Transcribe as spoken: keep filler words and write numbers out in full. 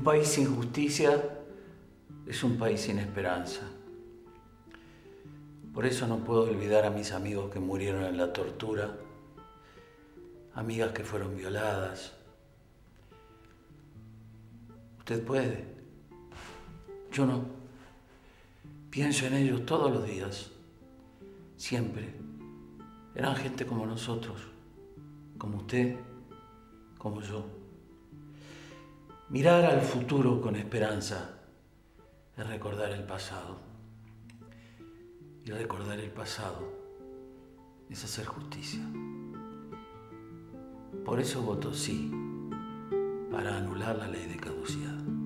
país sin justicia es un país sin esperanza. Por eso no puedo olvidar a mis amigos que murieron en la tortura, amigas que fueron violadas. Usted puede, yo no. Pienso en ellos todos los días, siempre. Eran gente como nosotros, como usted, como yo. Mirar al futuro con esperanza es recordar el pasado. Y recordar el pasado es hacer justicia. Por eso voto sí para anular la ley de caducidad.